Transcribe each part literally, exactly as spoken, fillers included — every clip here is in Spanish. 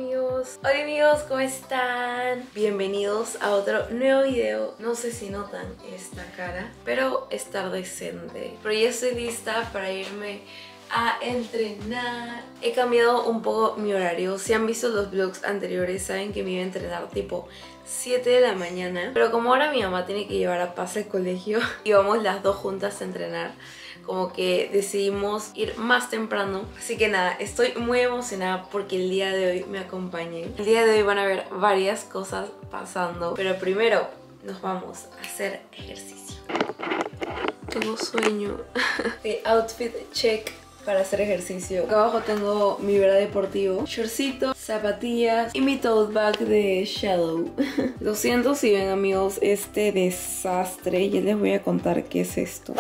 amigos, hola amigos, ¿cómo están? Bienvenidos a otro nuevo video. No sé si notan esta cara, pero está decente. Pero ya estoy lista para irme a entrenar. He cambiado un poco mi horario. Si han visto los vlogs anteriores saben que me iba a entrenar tipo siete de la mañana, pero como ahora mi mamá tiene que llevar a Paz al colegio y vamos las dos juntas a entrenar, como que decidimos ir más temprano. Así que nada, estoy muy emocionada porque el día de hoy me acompañen. El día de hoy van a ver varias cosas pasando, pero primero nos vamos a hacer ejercicio. Tengo sueño. El outfit check para hacer ejercicio. Acá abajo tengo mi bra deportivo, shortcito, zapatillas y mi tote bag de Shadow. Lo siento si ven amigos este desastre. Ya les voy a contar qué es esto.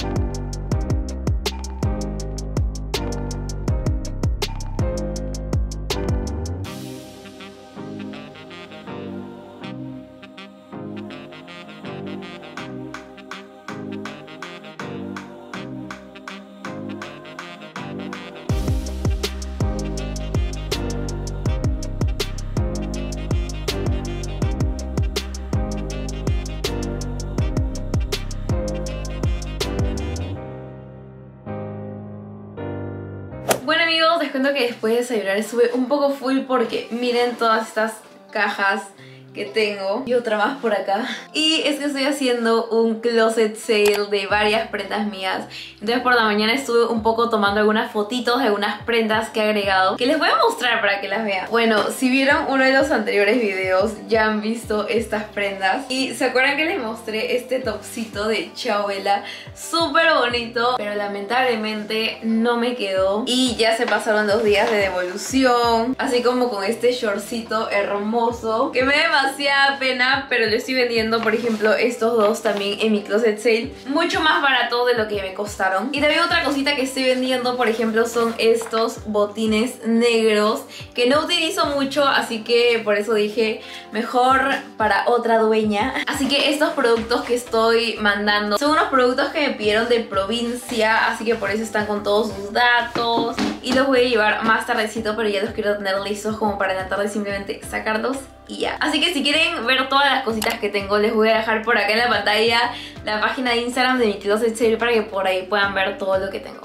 Bueno amigos, les cuento que después de desayunar estuve un poco full porque miren todas estas cajas que tengo y otra más por acá. Y es que estoy haciendo un closet sale de varias prendas mías. Entonces por la mañana estuve un poco tomando algunas fotitos de algunas prendas que he agregado, que les voy a mostrar para que las vean. Bueno, si vieron uno de los anteriores videos ya han visto estas prendas. Y se acuerdan que les mostré este topcito de Chao Bella, súper bonito, pero lamentablemente no me quedó. Y ya se pasaron dos días de devolución, así como con este shortcito hermoso que me da demasiada pena, pero lo estoy vendiendo, por ejemplo, estos dos también en mi closet sale, mucho más barato de lo que me costaron. Y también otra cosita que estoy vendiendo, por ejemplo, son estos botines negros que no utilizo mucho, así que por eso dije mejor para otra dueña. Así que estos productos que estoy mandando son unos productos que me pidieron de provincia, así que por eso están con todos sus datos y los voy a llevar más tardecito, pero ya los quiero tener listos como para en la tarde simplemente sacarlos y ya. Así que si quieren ver todas las cositas que tengo, les voy a dejar por acá en la pantalla la página de Instagram de mi closet sale para que por ahí puedan ver todo lo que tengo.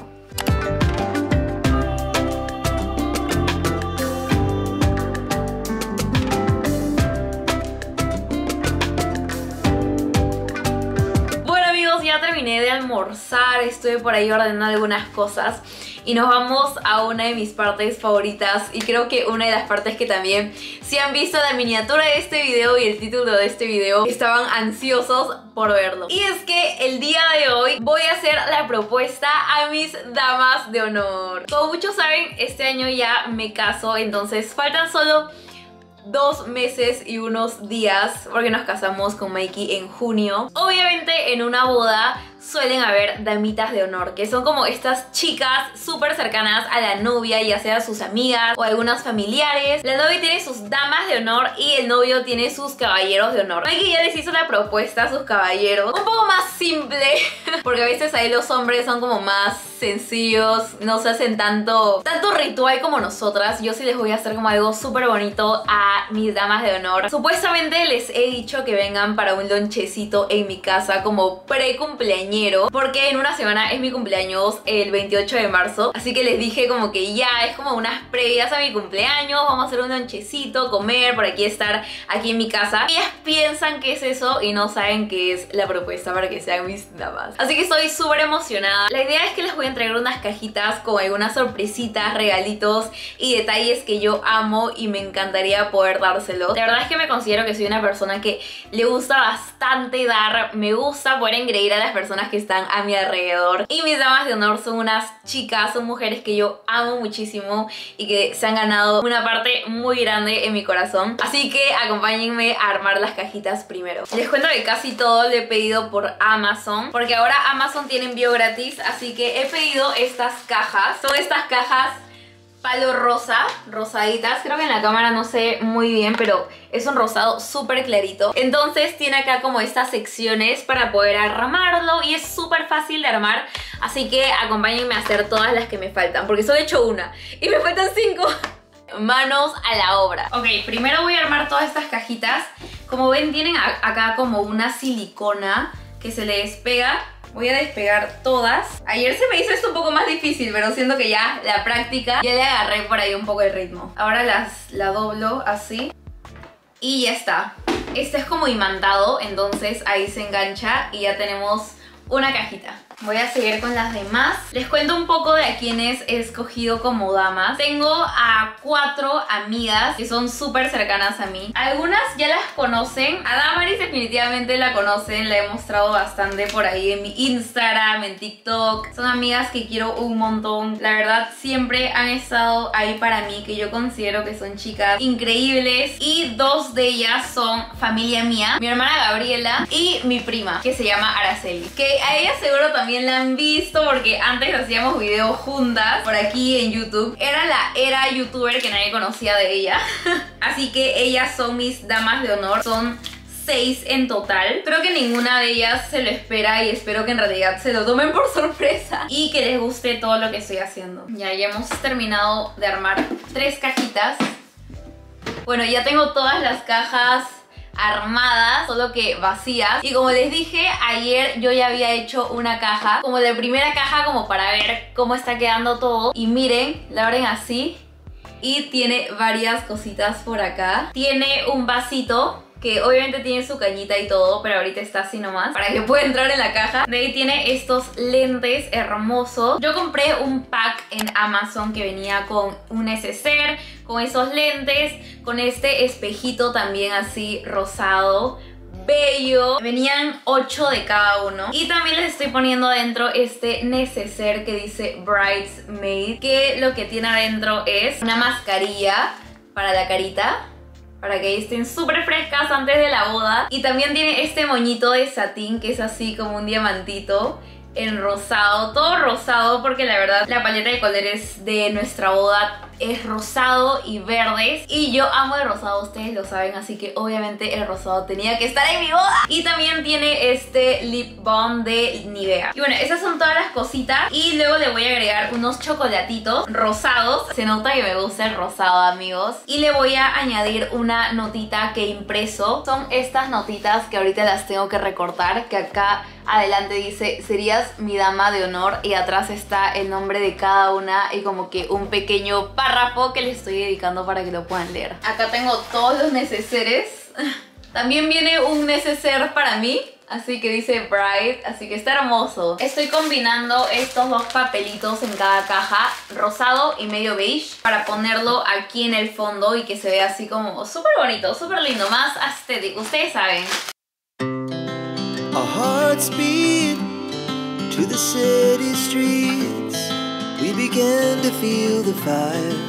Bueno amigos, ya terminé de almorzar, estuve por ahí ordenando algunas cosas y nos vamos a una de mis partes favoritas, y creo que una de las partes que también, si han visto la miniatura de este video y el título de este video, estaban ansiosos por verlo. Y es que el día de hoy voy a hacer la propuesta a mis damas de honor. Como muchos saben, este año ya me caso, entonces faltan solo dos meses y unos días porque nos casamos con Mikey en junio. Obviamente en una boda suelen haber damitas de honor, que son como estas chicas súper cercanas a la novia, ya sea sus amigas o algunas familiares. La novia tiene sus damas de honor y el novio tiene sus caballeros de honor. Mikey ya les hizo la propuesta a sus caballeros, un poco más simple porque a veces ahí los hombres son como más sencillos, no se hacen tanto tanto ritual como nosotras. Yo sí les voy a hacer como algo súper bonito a mis damas de honor. Supuestamente les he dicho que vengan para un lonchecito en mi casa como pre-cumpleañero, porque en una semana es mi cumpleaños, el veintiocho de marzo. Así que les dije como que ya es como unas previas a mi cumpleaños, vamos a hacer un lonchecito, comer, por aquí estar aquí en mi casa. Ellas piensan que es eso y no saben que es la propuesta para que sean mis damas. Así que estoy súper emocionada. La idea es que les voy a entregar unas cajitas con algunas sorpresitas, regalitos y detalles que yo amo y me encantaría poder dárselos. La verdad es que me considero que soy una persona que le gusta bastante dar, me gusta poder engreír a las personas que están a mi alrededor. Y mis damas de honor son unas chicas, son mujeres que yo amo muchísimo y que se han ganado una parte muy grande en mi corazón. Así que acompáñenme a armar las cajitas primero. Les cuento que casi todo lo he pedido por Amazon, porque ahora Amazon tiene envío gratis, así que he pedido estas cajas. Son estas cajas palo rosa, rosaditas. Creo que en la cámara no sé muy bien, pero es un rosado súper clarito. Entonces tiene acá como estas secciones para poder armarlo y es súper fácil de armar. Así que acompáñenme a hacer todas las que me faltan, porque solo he hecho una y me faltan cinco. manos a la obra. Ok, primero voy a armar todas estas cajitas. Como ven, tienen acá como una silicona que se le despega. Voy a despegar todas. Ayer se me hizo esto un poco más difícil, pero siento que ya la práctica ya le agarré por ahí un poco el ritmo. Ahora las, la doblo así y ya está. Este es como imantado, entonces ahí se engancha y ya tenemos una cajita. Voy a seguir con las demás. Les cuento un poco de a quienes he escogido como damas. Tengo a cuatro amigas que son súper cercanas a mí. Algunas ya las conocen. A Damaris definitivamente la conocen. La he mostrado bastante por ahí en mi Instagram, en TikTok. Son amigas que quiero un montón. La verdad siempre han estado ahí para mí, que yo considero que son chicas increíbles. Y dos de ellas son familia mía. Mi hermana Gabriela y mi prima, que se llama Araceli. Que a ella seguro también También la han visto porque antes hacíamos videos juntas por aquí en YouTube. Era la era youtuber que nadie conocía de ella. Así que ellas son mis damas de honor. Son seis en total. Creo que ninguna de ellas se lo espera y espero que en realidad se lo tomen por sorpresa y que les guste todo lo que estoy haciendo. Ya, ya hemos terminado de armar tres cajitas. Bueno, ya tengo todas las cajas armadas, solo que vacías. Y como les dije, ayer yo ya había hecho una caja, como de primera caja, como para ver cómo está quedando todo. Y miren, la abren así y tiene varias cositas por acá. Tiene un vasito que obviamente tiene su cañita y todo, pero ahorita está así nomás, para que pueda entrar en la caja. De ahí tiene estos lentes hermosos. Yo compré un pack en Amazon que venía con un neceser, con esos lentes, con este espejito también así rosado, bello. Venían ocho de cada uno. Y también les estoy poniendo adentro este neceser que dice Bridesmaid, que lo que tiene adentro es una mascarilla para la carita, para que estén súper frescas antes de la boda. Y también tiene este moñito de satín que es así como un diamantito en rosado, todo rosado, porque la verdad la paleta de colores de nuestra boda es rosado y verdes, y yo amo el rosado, ustedes lo saben, así que obviamente el rosado tenía que estar en mi boda. Y también tiene este lip balm de Nivea. Y bueno, esas son todas las cositas. Y luego le voy a agregar unos chocolatitos rosados. Se nota que me gusta el rosado, amigos. Y le voy a añadir una notita que he impreso. Son estas notitas que ahorita las tengo que recortar, que acá adelante dice: serías mi dama de honor, y atrás está el nombre de cada una y como que un pequeño párrafo que les estoy dedicando para que lo puedan leer. Acá tengo todos los neceseres. También viene un neceser para mí, así que dice Bride, así que está hermoso. Estoy combinando estos dos papelitos en cada caja, rosado y medio beige, para ponerlo aquí en el fondo y que se vea así como súper bonito, súper lindo, más estético, ustedes saben. Our hearts beat to the city streets. We began to feel the fire.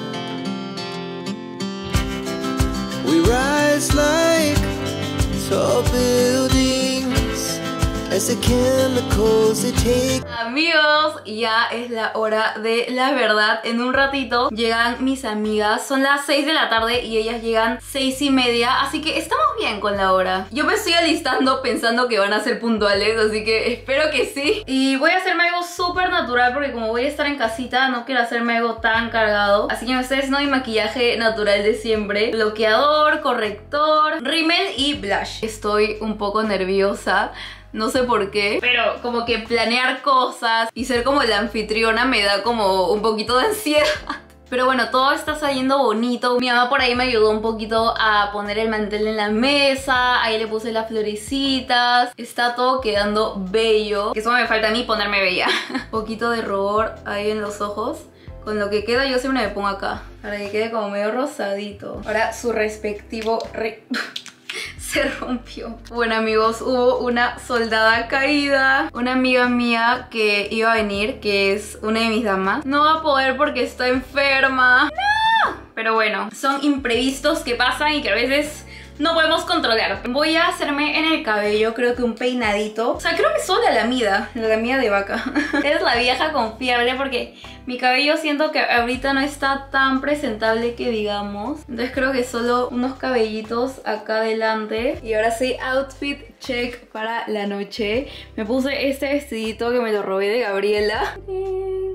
We rise like tall buildings as the chemicals they take. Amigos, ya es la hora de la verdad. En un ratito llegan mis amigas. Son las seis de la tarde y ellas llegan seis y media, así que estamos bien con la hora. Yo me estoy alistando pensando que van a ser puntuales, así que espero que sí. Y voy a hacerme algo súper natural porque como voy a estar en casita, no quiero hacerme algo tan cargado. Así que ustedes no, mi maquillaje natural de siempre: bloqueador, corrector, rímel y blush. Estoy un poco nerviosa, no sé por qué, pero como que planear cosas y ser como la anfitriona me da como un poquito de ansiedad. Pero bueno, todo está saliendo bonito. Mi mamá por ahí me ayudó un poquito a poner el mantel en la mesa. Ahí le puse las florecitas. Está todo quedando bello, que eso me falta a mí, ponerme bella. Un poquito de rubor ahí en los ojos. Con lo que queda yo siempre me pongo acá, para que quede como medio rosadito. Ahora su respectivo re... se rompió. Bueno, amigos, hubo una soldada caída. Una amiga mía que iba a venir, que es una de mis damas, no va a poder porque está enferma. ¡No! Pero bueno, son imprevistos que pasan y que a veces no podemos controlar. Voy a hacerme en el cabello, creo que un peinadito. O sea, creo que soy la lamida, la lamida de vaca. Es la vieja confiable porque mi cabello siento que ahorita no está tan presentable que digamos. Entonces creo que solo unos cabellitos acá adelante. Y ahora sí, outfit check para la noche. Me puse este vestidito que me lo robé de Gabriela.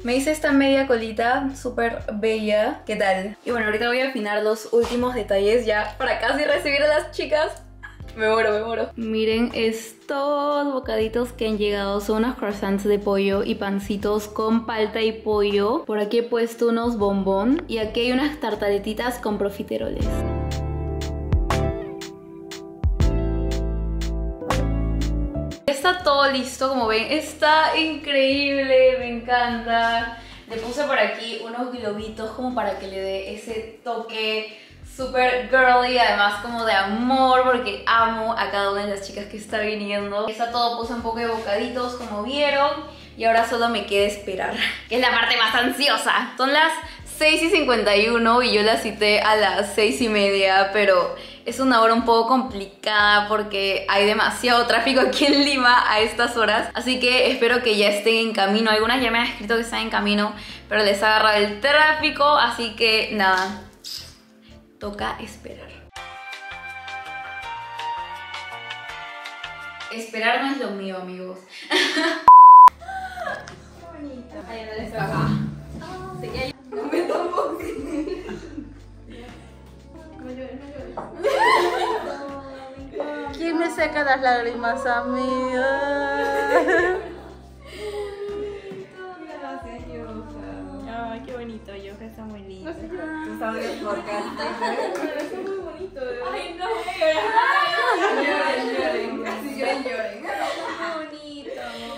Me hice esta media colita súper bella. ¿Qué tal? Y bueno, ahorita voy a afinar los últimos detalles ya para casi recibir a las chicas. Me muero, me muero. Miren estos bocaditos que han llegado. Son unos croissants de pollo y pancitos con palta y pollo. Por aquí he puesto unos bombón. Y aquí hay unas tartaletitas con profiteroles. Está todo listo, como ven. Está increíble, me encanta. Le puse por aquí unos globitos como para que le dé ese toque súper girly, además como de amor, porque amo a cada una de las chicas que está viniendo. Está todo, puse un poco de bocaditos como vieron. Y ahora solo me queda esperar, que es la parte más ansiosa. Son las seis y cincuenta y uno y yo la cité a las seis y media, pero es una hora un poco complicada porque hay demasiado tráfico aquí en Lima a estas horas. Así que espero que ya estén en camino. Algunas ya me han escrito que están en camino, pero les ha agarrado el tráfico, así que nada, toca esperar. Esperar no es lo mío, amigos. Qué bonito. Ay, no les baja. Sé que hay... No me tomo. ¿Quién me saca las lágrimas a mí? Ay, qué bonito, Yoja está muy lindo. Tus audios podcast. Está muy bonito. Ay, no, lloren, lloren, casi lloren, lloren. Qué bonito.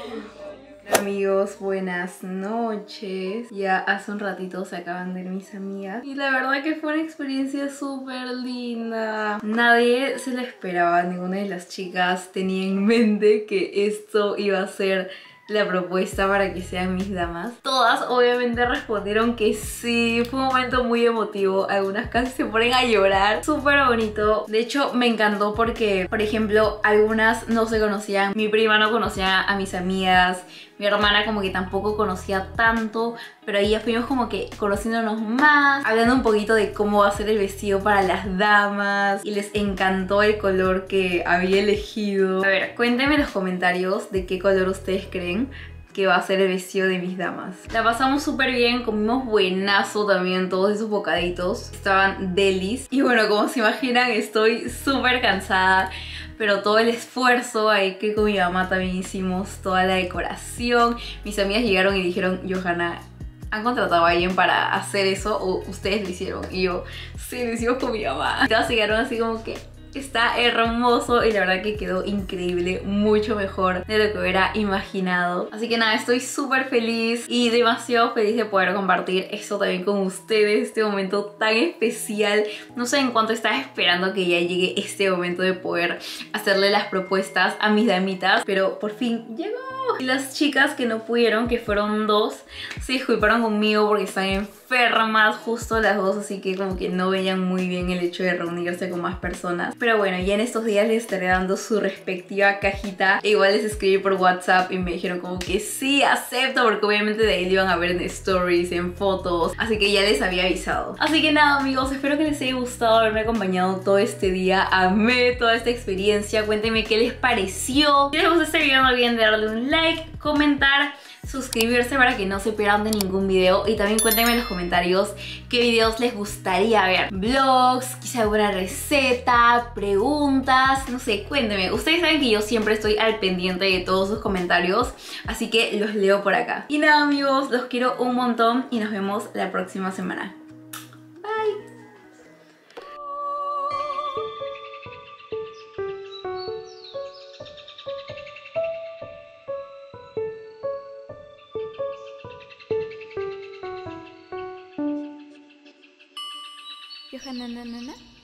Amigos, buenas noches. Ya hace un ratito se acaban de ir mis amigas y la verdad que fue una experiencia súper linda. Nadie se lo esperaba, ninguna de las chicas tenía en mente que esto iba a ser la propuesta para que sean mis damas. Todas obviamente respondieron que sí. Fue un momento muy emotivo. Algunas casi se ponen a llorar. Súper bonito. De hecho me encantó porque, por ejemplo, algunas no se conocían. Mi prima no conocía a mis amigas. Mi hermana como que tampoco conocía tanto, pero ahí ya fuimos como que conociéndonos más, hablando un poquito de cómo va a ser el vestido para las damas, y les encantó el color que había elegido. A ver, cuéntenme en los comentarios de qué color ustedes creen que va a ser el vestido de mis damas. La pasamos súper bien, comimos buenazo también todos esos bocaditos. Estaban delis. Y bueno, como se imaginan, estoy súper cansada. Pero todo el esfuerzo ahí que con mi mamá también hicimos, toda la decoración. Mis amigas llegaron y dijeron, Johanna, ¿han contratado a alguien para hacer eso o ustedes lo hicieron? Y yo, sí, lo hicimos con mi mamá. Y todas se quedaron así como que... Está hermoso y la verdad que quedó increíble, mucho mejor de lo que hubiera imaginado. Así que nada, estoy súper feliz y demasiado feliz de poder compartir esto también con ustedes, este momento tan especial. No sé en cuánto estaba esperando que ya llegue este momento de poder hacerle las propuestas a mis damitas, pero por fin llegó. Y las chicas que no pudieron, que fueron dos, se disculparon conmigo porque están enfermas justo las dos, así que como que no veían muy bien el hecho de reunirse con más personas. Pero bueno, ya en estos días les estaré dando su respectiva cajita. E igual les escribí por WhatsApp y me dijeron como que sí, acepto, porque obviamente de ahí lo iban a ver en stories, en fotos, así que ya les había avisado. Así que nada, amigos, espero que les haya gustado haberme acompañado todo este día. Amé toda esta experiencia. Cuéntenme qué les pareció. Si les gustó este video no olviden de darle un like, comentar, suscribirse para que no se pierdan de ningún video. Y también cuéntenme en los comentarios qué videos les gustaría ver. Vlogs, quizá alguna receta, preguntas, no sé, cuéntenme. Ustedes saben que yo siempre estoy al pendiente de todos sus comentarios, así que los leo por acá. Y nada, amigos, los quiero un montón y nos vemos la próxima semana. Bye. Johanna, na, na, na.